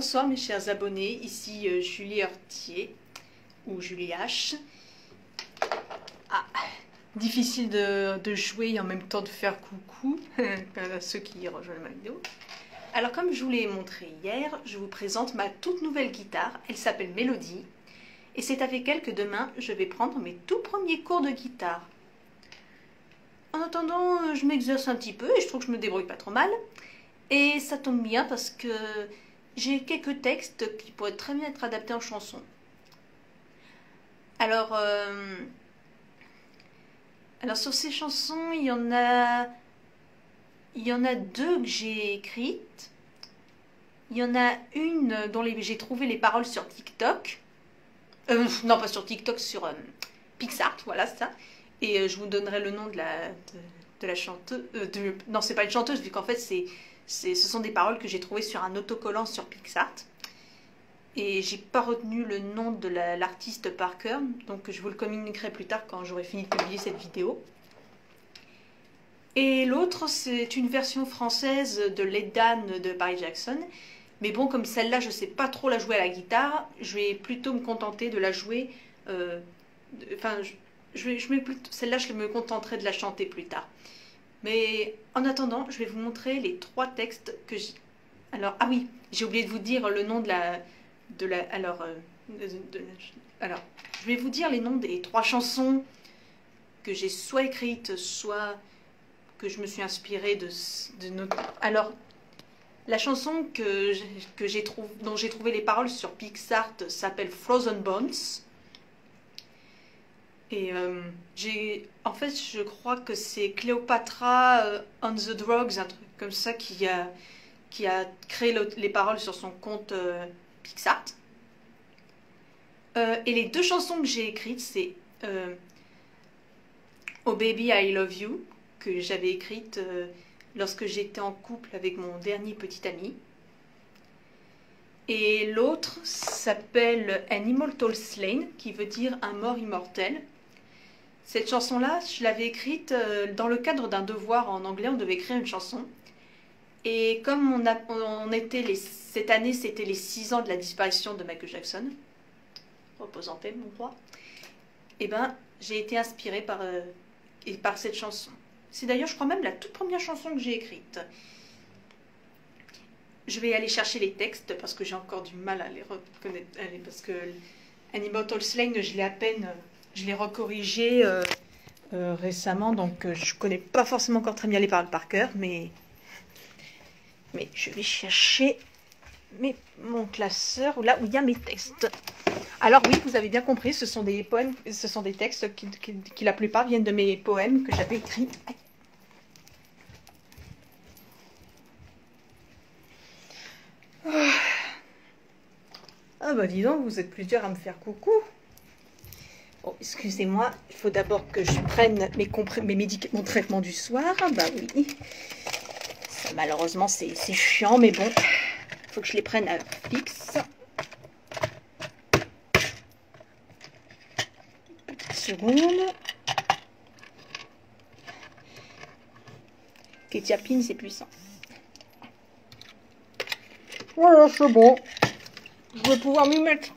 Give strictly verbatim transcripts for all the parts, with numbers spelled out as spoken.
Bonsoir mes chers abonnés, ici euh, Julie Heurtier, ou Julie H. Ah, difficile de, de jouer et en même temps de faire coucou à ceux qui rejoignent ma vidéo. Alors comme je vous l'ai montré hier, je vous présente ma toute nouvelle guitare, elle s'appelle Mélodie. Et c'est avec elle que demain je vais prendre mes tout premiers cours de guitare. En attendant, je m'exerce un petit peu et je trouve que je me débrouille pas trop mal. Et ça tombe bien parce que j'ai quelques textes qui pourraient très bien être adaptés en chanson. Alors, euh, alors sur ces chansons, il y en a, il y en a deux que j'ai écrites. Il y en a une dont j'ai trouvé les paroles sur TikTok. Euh, non, pas sur TikTok, sur euh, PixArt, voilà, c'est ça. Et euh, je vous donnerai le nom de la, de, de la chanteuse. Euh, de, non, c'est pas une chanteuse, vu qu'en fait, c'est, c'est, ce sont des paroles que j'ai trouvées sur un autocollant sur PixArt. Et j'ai pas retenu le nom de l'artiste par cœur, donc je vous le communiquerai plus tard quand j'aurai fini de publier cette vidéo. Et l'autre, c'est une version française de Let Down de Paris Jackson. Mais bon, comme celle-là, je sais pas trop la jouer à la guitare, je vais plutôt me contenter de la jouer. Euh, de, enfin, je, je vais, je vais plutôt, celle-là, je me contenterai de la chanter plus tard. Mais en attendant, je vais vous montrer les trois textes que j'ai. Alors, ah oui, j'ai oublié de vous dire le nom de la. De la alors, euh, de, de, alors, je vais vous dire les noms des trois chansons que j'ai soit écrites, soit que je me suis inspirée de, de notre. Alors, la chanson que que j'ai trouvé, dont j'ai trouvé les paroles sur PixArt s'appelle Frozen Bones. Et euh, j'ai, en fait, je crois que c'est Cléopatra euh, on the Drugs, un truc comme ça, qui a qui a créé le, les paroles sur son compte euh, PixArt. Euh, et les deux chansons que j'ai écrites, c'est euh, Oh Baby I Love You, que j'avais écrite euh, lorsque j'étais en couple avec mon dernier petit ami. Et l'autre s'appelle An Immortal Slain, qui veut dire un mort immortel. Cette chanson-là, je l'avais écrite euh, dans le cadre d'un devoir en anglais, on devait écrire une chanson. Et comme on, a, on était les, cette année, c'était les six ans de la disparition de Michael Jackson, repose en paix mon roi, et ben j'ai été inspirée par, euh, et par cette chanson. C'est d'ailleurs, je crois même, la toute première chanson que j'ai écrite. Je vais aller chercher les textes parce que j'ai encore du mal à les reconnaître, parce que An Immortal Slain, je l'ai à peine, je l'ai recorrigé euh, euh, récemment, donc euh, je connais pas forcément encore très bien les paroles par cœur, mais mais je vais chercher mes, mon classeur, là où il y a mes textes. Alors oui, vous avez bien compris, ce sont des poèmes, ce sont des textes qui, qui, qui la plupart viennent de mes poèmes que j'avais écrits. Ah bah dis donc, vous êtes plusieurs à me faire coucou. Bon, excusez-moi, il faut d'abord que je prenne mes, mes médicaments, mon traitement du soir. Bah oui. Ça, malheureusement, c'est chiant, mais bon, il faut que je les prenne à fixe. Seconde. Kétiapine, c'est puissant. Voilà, c'est bon. Je vais pouvoir m'y mettre.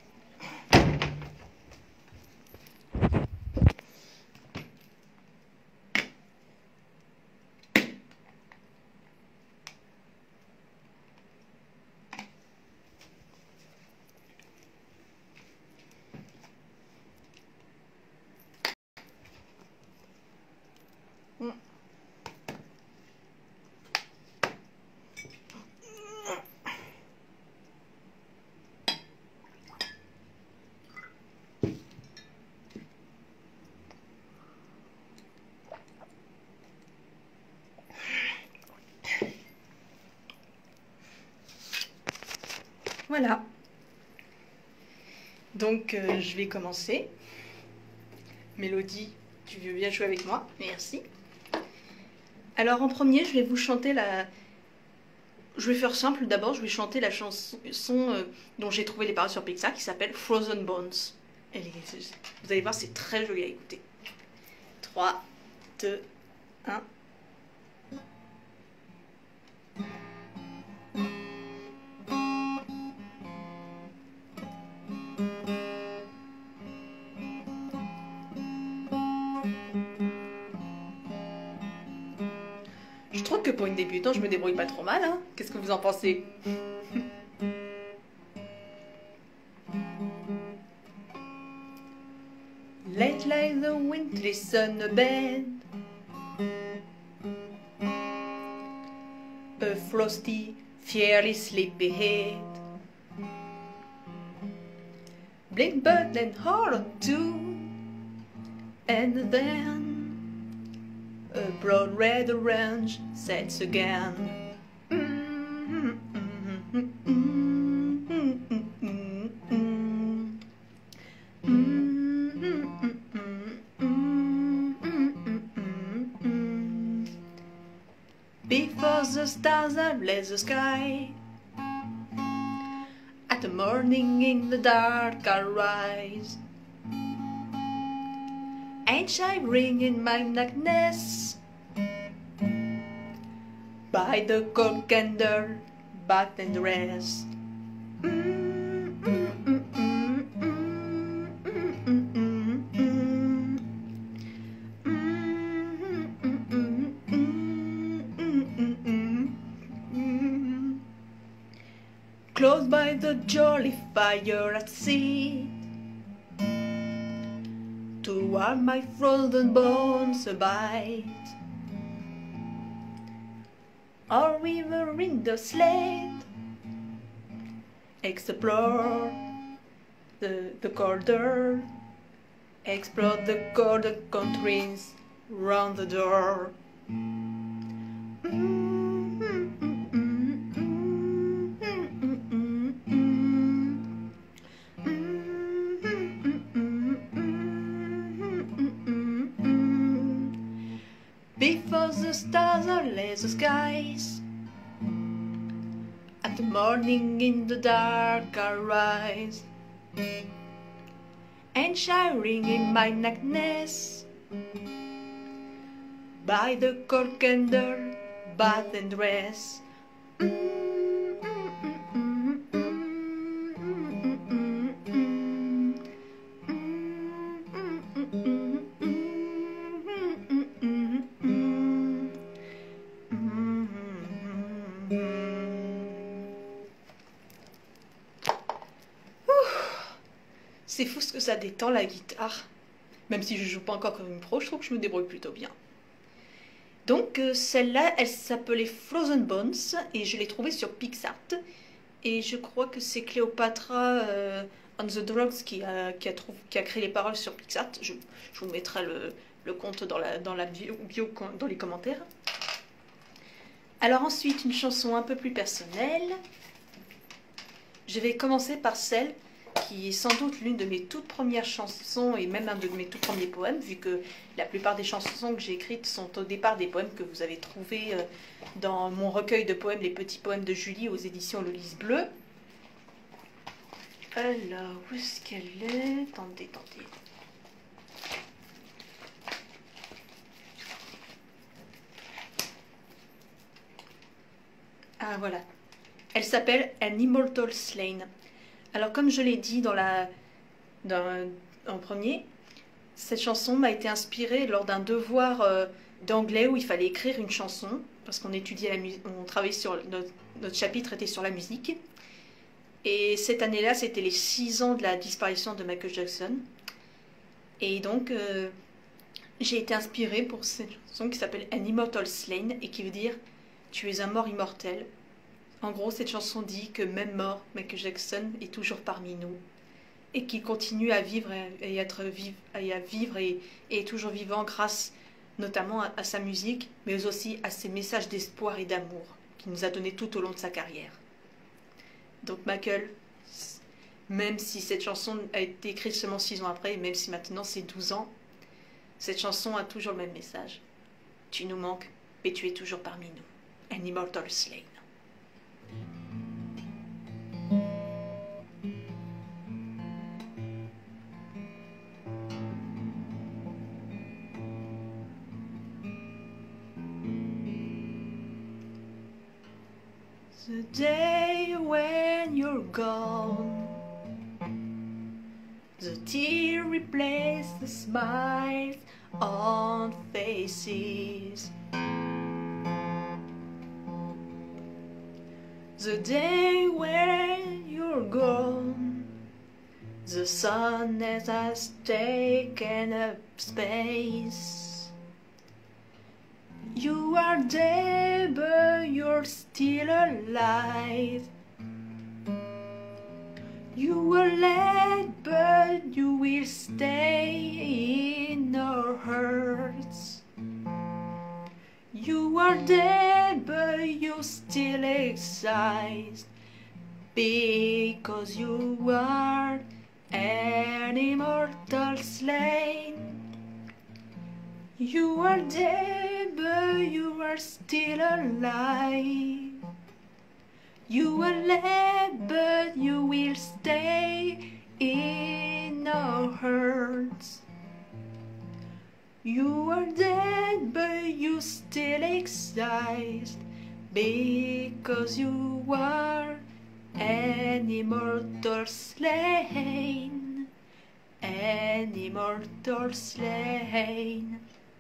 Voilà. Donc, euh, je vais commencer. Mélodie, tu veux bien jouer avec moi? Merci. Alors, en premier, je vais vous chanter la... Je vais faire simple. D'abord, je vais chanter la chanson euh, dont j'ai trouvé les paroles sur Pixar, qui s'appelle Frozen Bones. Elle est... Vous allez voir, c'est très joli à écouter. trois, deux, un... que pour une débutante, je me débrouille pas trop mal, hein. Qu'est-ce que vous en pensez? Late like the wintry sun abed, a frosty, fairly sleepy head, blink bird and heart too, and then a broad red orange sets again. Before the stars have left the sky, at the morning in the dark I rise, and shivering in my darkness, by the cold candle, bath and rest. Close by the jolly fire at sea, to warm my frozen bones abide, or river in the sled, explore the, the colder, explore the colder countries round the door. Before the stars are left the skies, at the morning in the dark I rise, and shivering in my darkness, by the cold candle, bath and rest. C'est fou ce que ça détend la guitare. Même si je joue pas encore comme une pro, je trouve que je me débrouille plutôt bien. Donc euh, celle-là, elle s'appelait Frozen Bones et je l'ai trouvée sur PixArt. Et je crois que c'est Cléopatra euh, on the Drugs qui a, qui, a trouvé, qui a créé les paroles sur PixArt. Je, je vous mettrai le, le compte dans la, dans la bio, bio, dans les commentaires. Alors ensuite, une chanson un peu plus personnelle. Je vais commencer par celle qui est sans doute l'une de mes toutes premières chansons et même un de mes tout premiers poèmes, vu que la plupart des chansons que j'ai écrites sont au départ des poèmes que vous avez trouvés dans mon recueil de poèmes, Les Petits Poèmes de Julie, aux éditions Le Lys Bleu. Alors, où est-ce qu'elle est? Attendez, attendez. Ah, voilà. Elle s'appelle An Immortal Slain. Alors, comme je l'ai dit dans la, dans, en premier, cette chanson m'a été inspirée lors d'un devoir euh, d'anglais où il fallait écrire une chanson, parce qu'on étudiait la musique, on travaillait sur notre, notre chapitre était sur la musique. Et cette année-là, c'était les six ans de la disparition de Michael Jackson. Et donc, euh, j'ai été inspirée pour cette chanson qui s'appelle An Immortal Slain et qui veut dire « Tu es un mort immortel ». En gros, cette chanson dit que même mort, Michael Jackson est toujours parmi nous et qu'il continue à vivre et, être, et à vivre et, et est toujours vivant grâce notamment à, à sa musique, mais aussi à ses messages d'espoir et d'amour qu'il nous a donnés tout au long de sa carrière. Donc Michael, même si cette chanson a été écrite seulement six ans après, et même si maintenant c'est douze ans, cette chanson a toujours le même message. Tu nous manques, mais tu es toujours parmi nous. An Immortal Slain. The day when you're gone, the tear replaced the smiles on faces. The day when you're gone, the sun has taken up space. You are dead, but you're still alive. You were late, but you will stay in our hearts. You are dead, but you still exist, because you are an immortal slain. You are dead, but you are still alive. You are late, but you will stay in our hearts. You are dead, but you still exist, because you are an immortal slain, an immortal slain.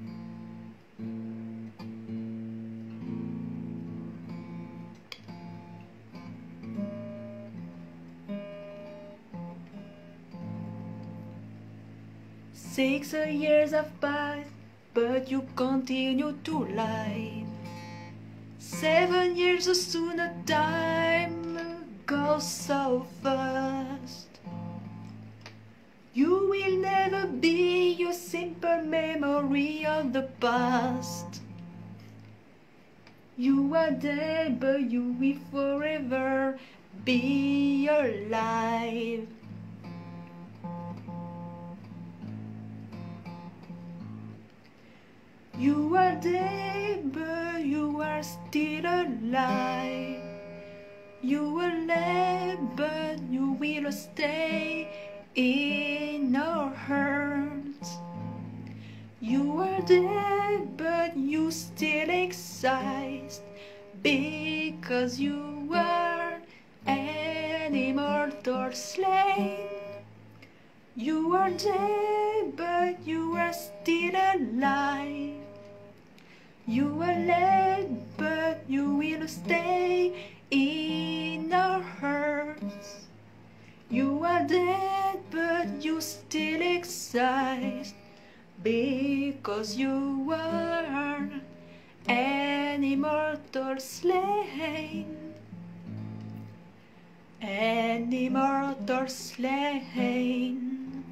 Six years have passed, but you continue to live. Seven years so soon, a time goes so fast. You will never be your simple memory of the past. You are dead, but you will forever be alive. You are dead, but you are still alive. You are late, but you will stay in our hearts. You are dead, but you still exist, because you are an immortal slain. You are dead, but you are still alive. You are late, but you will stay in our hearts. You are dead, but you still exist, because you are an immortal slain, an immortal slain.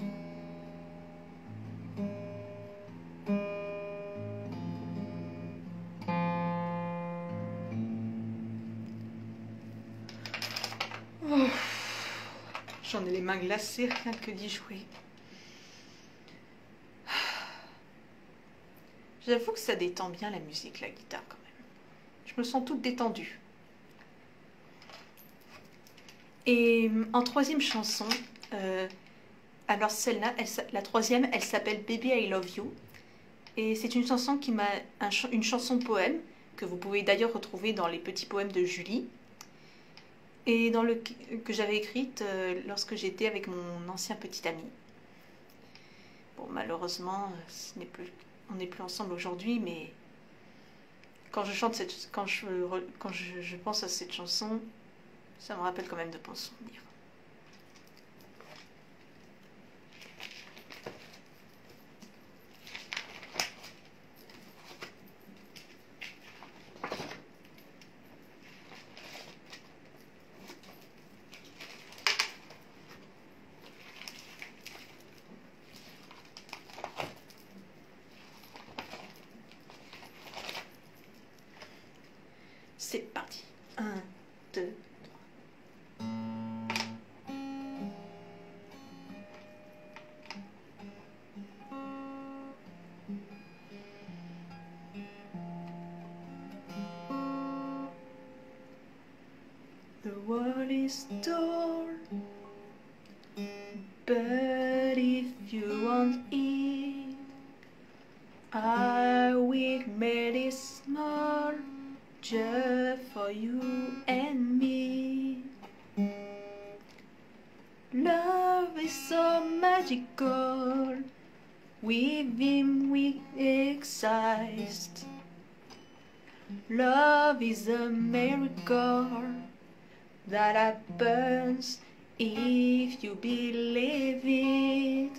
J'en ai les mains glacées rien que d'y jouer. J'avoue que ça détend bien la musique, la guitare quand même. Je me sens toute détendue. Et en troisième chanson, euh, alors celle-là, la troisième, elle s'appelle Baby I Love You. Et c'est une chanson qui m'a un, une chanson poème que vous pouvez d'ailleurs retrouver dans les petits poèmes de Julie. Et dans le, que j'avais écrite euh, lorsque j'étais avec mon ancien petit ami. Bon, malheureusement, ce n'est plus, on n'est plus ensemble aujourd'hui, mais quand je chante cette, quand je, quand je, je pense à cette chanson, ça me rappelle quand même de bons souvenirs. C'est parti. Un, deux, trois. The world is torn, but if you want it, I will make it small. Just for you and me. Love is so magical, with him we exist. Love is a miracle, that happens if you believe it.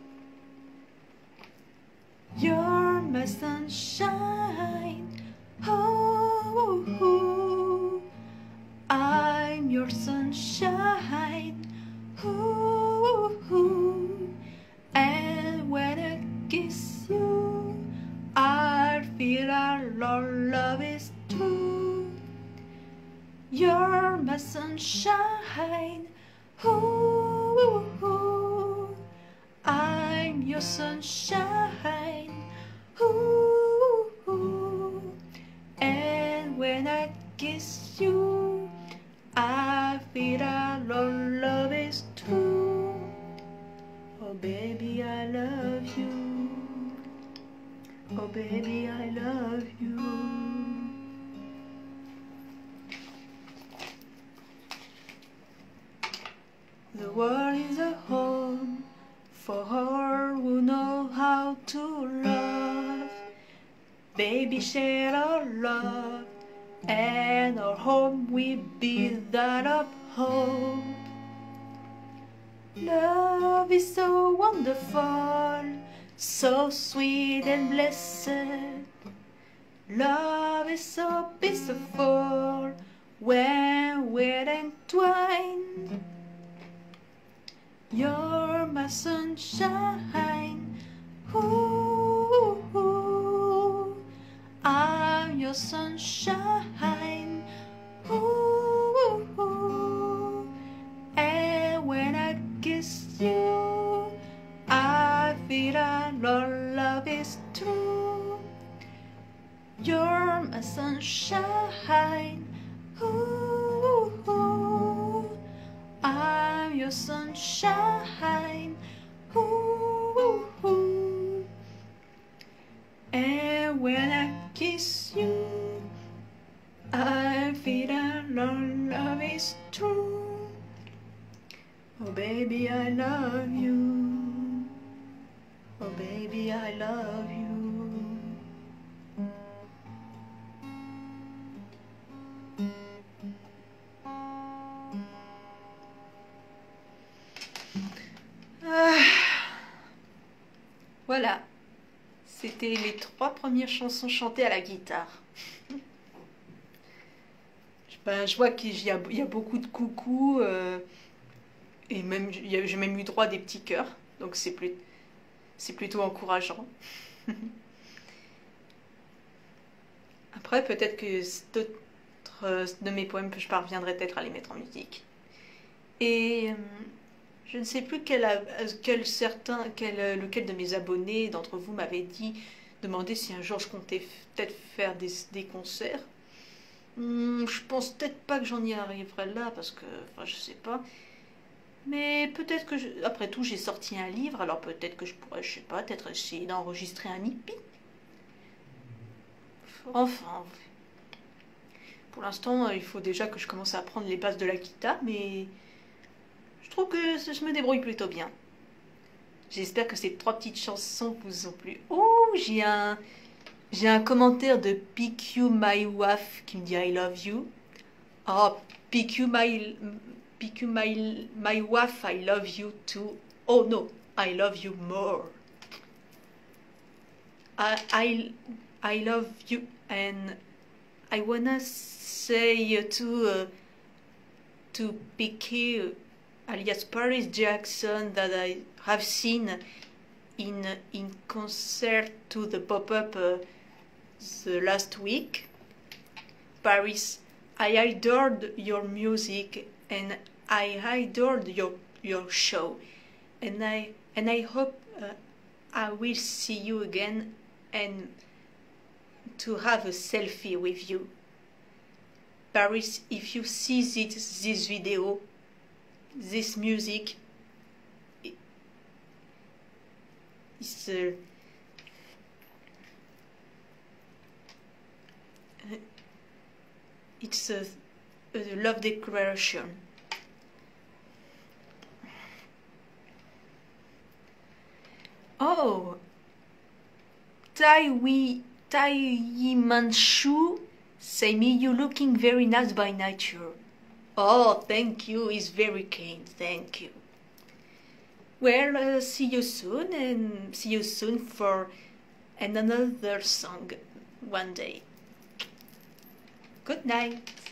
You're my sunshine, oh, oh, oh. I'm your sunshine, oh, oh, oh. And when I kiss you, I feel our love is true. You're my sunshine, oh, oh, oh. I'm your sunshine, oh, oh, oh. And when I kiss you, I feel our love is true. Oh baby, I love you. Oh baby, I love you. The world is a home for her who know how to love. Baby, share our love, and our home will be that of hope. Love is so wonderful, so sweet and blessed. Love is so peaceful when we're entwined. You're my sunshine, ooh, ooh, ooh. I'm your sunshine, ooh, ooh, ooh. And when I kiss you, I feel our love is true. You're my sunshine, ooh, ooh, ooh. I'm your sunshine, ooh, ooh, ooh. And when I kiss you, I feel our love is true. Oh baby, I love you. Oh baby, I love you. Ah. Voilà, c'était les trois premières chansons chantées à la guitare. Ben, je vois qu'il y a, il y a beaucoup de coucou euh, et même j'ai même eu droit à des petits cœurs, donc c'est plus, c'est plutôt encourageant. Après, peut-être que d'autres de mes poèmes, je parviendrai peut-être à les mettre en musique. Et euh, je ne sais plus quel, quel certain, quel, lequel de mes abonnés d'entre vous m'avait dit, demandé si un jour je comptais peut-être faire des, des concerts. Hum, je pense peut-être pas que j'en y arriverai là, parce que, enfin, je sais pas. Mais peut-être que, je, après tout, j'ai sorti un livre, alors peut-être que je pourrais, je sais pas, peut-être essayer d'enregistrer un hippie. Enfin, pour l'instant, il faut déjà que je commence à apprendre les bases de la guitare, mais je trouve que je me débrouille plutôt bien. J'espère que ces trois petites chansons vous ont plu. Oh, j'ai un, j'ai un commentaire de P Q My Wife qui me dit I love you. Oh, P Q My, P Q My, My Wife, I love you too. Oh no, I love you more. I, I, I love you, and I wanna say to uh, to P Q alias Paris Jackson that I have seen in in concert to the pop-up uh, the last week. Paris, I adored your music and I adored your your show, and I and I hope uh, I will see you again and to have a selfie with you. Paris, if you see this, this video, this music, it, it's uh, it's a, a love declaration. Oh, Tai Wi Tai Manchu say me you looking very nice by nature. Oh, thank you. He's very kind. Thank you. Well, uh, see you soon, and see you soon for another song one day. Good night.